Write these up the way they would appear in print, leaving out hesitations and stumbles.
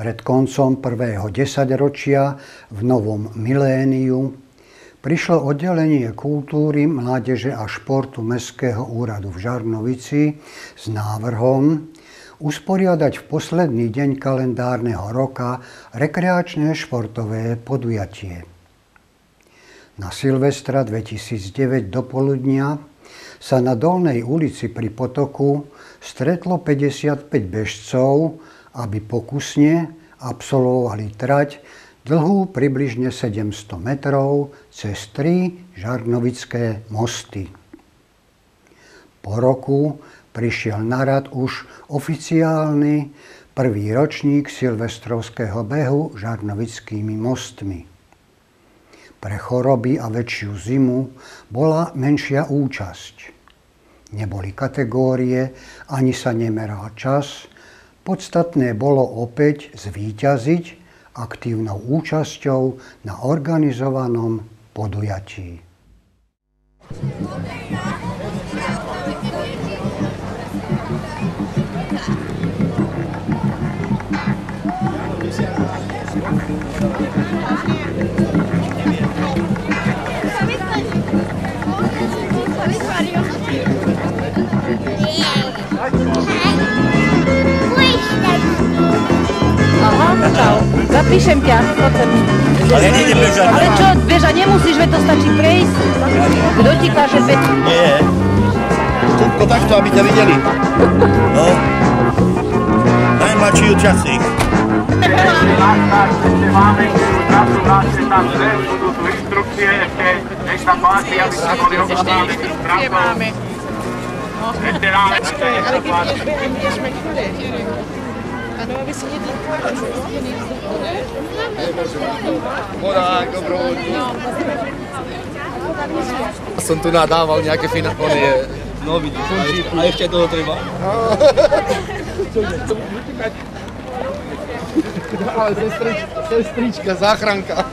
Pred koncom prvého desaťročia v novom miléniu prišlo oddelenie kultúry, mládeže a športu Mestského úradu v Žarnovici s návrhom usporiadať v posledný deň kalendárneho roka rekreačné športové podujatie. Na Silvestra 2009 dopoludnia sa na Dolnej ulici pri potoku stretlo 55 bežcov, aby pokusne absolvovali trať dlhú približne 700 metrov cez 3 žarnovické mosty. Po roku prišiel na rad už oficiálny prvý ročník silvestrovského behu žarnovickými mostmi. Pre choroby a väčšiu zimu bola menšia účasť. Neboli kategórie, ani sa nemeral čas. Podstatné bolo opäť zvíťaziť aktívnou účasťou na organizovanom podujatí. Aha, čau. Zapíšem ťa, poď sem. Ale nejdem bežať. Ale čo, bežať nemusíš, veď to stačí prejsť. Kto ti káže bežať? Nie. Kúbko takto, aby ťa videli. No. Najmladší účastník. Ešte máme času, dáte tam zde, budú tu inštrukcie, ešte nech sa páči, aby sa boli obstáli tým trafom. Ešte dáme, nech sa páči. Morák, dobrovoľný. Som tu nadával nejaké finále. No vidíš, a ešte toho treba. Ale sestrička, záchranka.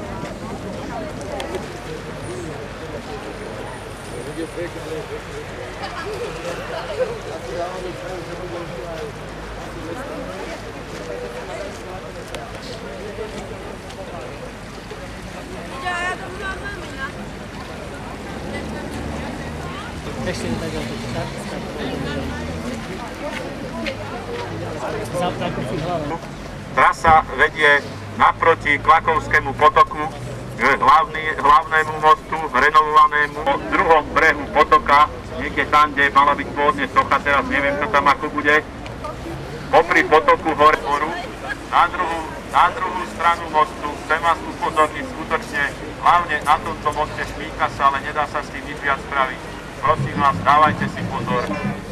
Trasa vedie naproti Klakovskému potoku k hlavnému mostu, renovovanému po druhom brehu potoka, niekde tam, kde mala byť pôvodne socha, teraz neviem, čo tam ako bude. Popri potoku hore na druhú stranu mostu. Chcem vás upozorniť skutočne, hlavne na tomto moste smíka sa, ale nedá sa s tým nič viac spraviť. Prosím vás, dávajte si pozor.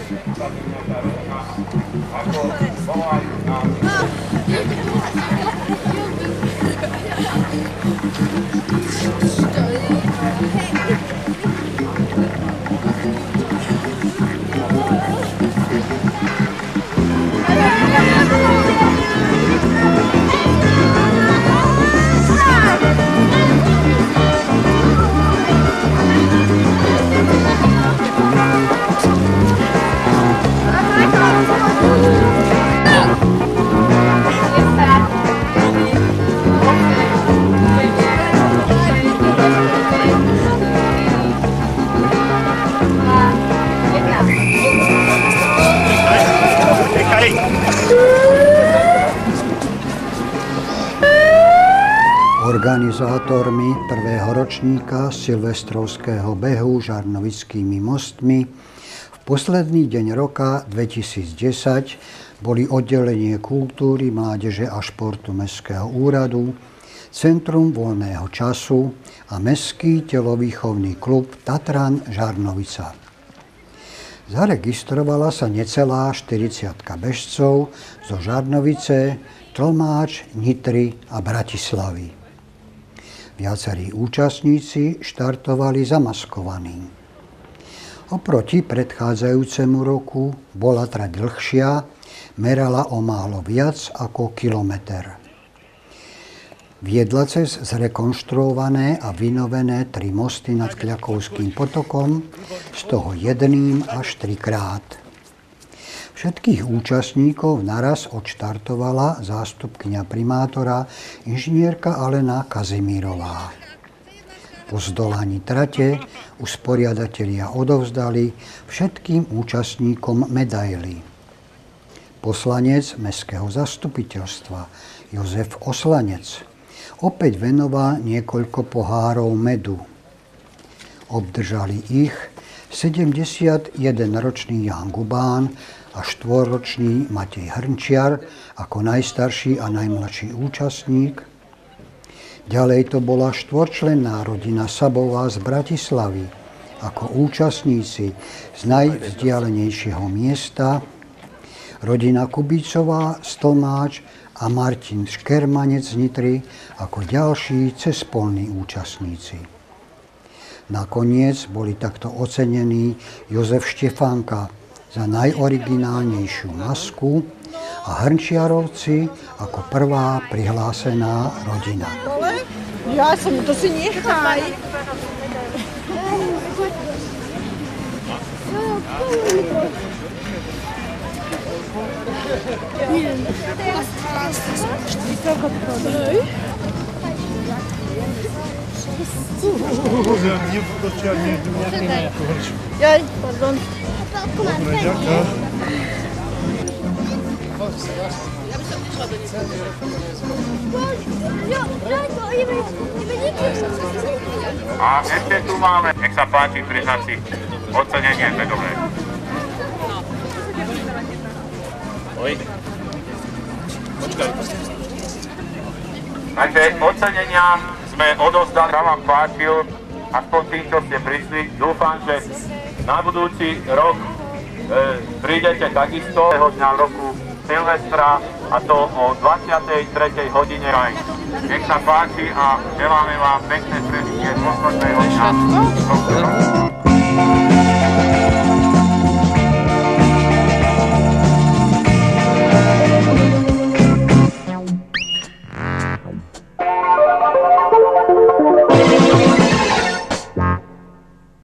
Organizátormi prvého ročníka silvestrovského behu žarnovickými mostmi v posledný deň roka 2010 boli oddelenie kultúry, mládeže a športu Mestského úradu, Centrum voľného času a Mestský telovýchovný klub Tatran Žarnovica. Zaregistrovala sa necelá 40 bežcov zo Žarnovice, Tlmáč, Nitry a Bratislavy. Viacerí účastníci štartovali zamaskovaní. Oproti predchádzajúcemu roku bola trať dlhšia, merala o málo viac ako kilometer. Viedla cez zrekonštruované a vynovené 3 mosty nad Kľakovským potokom, z toho jedným až 3-krát. Všetkých účastníkov naraz odštartovala zástupkyňa primátora inžinierka Alena Kazimírová. Po zdolaní trate usporiadatelia odovzdali všetkým účastníkom medaily. Poslanec mestského zastupiteľstva Jozef Oslanec opäť venoval niekoľko pohárov medu. Obdržali ich 71-ročný Ján Gubán a 4-ročný Matej Hrnčiar ako najstarší a najmladší účastník. Ďalej to bola štvorčlenná rodina Sabová z Bratislavy ako účastníci z najvzdialenejšieho miesta, rodina Kubícová z Tlmáč a Martin Škermanec z Nitry ako ďalší cespolní účastníci. Nakoniec boli takto ocenení Jozef Štefánka za najoriginálnejšiu masku a Hrnčiarovci ako prvá prihlásená rodina. Ja som, to si nechaj. Jaj, pardon. A ešte tu máme, nech sa páči, priznať si ocenenie medové. Oj. Počkaj. Takže ocenenia sme odovzdali, sa vám páčil, aspoň tým, čo ste prišli. Dúfam, že na budúci rok prídete takisto dňa roku Silvestra, a to o 23. hodine. Nech sa páči a želáme vám pekné prežitie posledného dňa.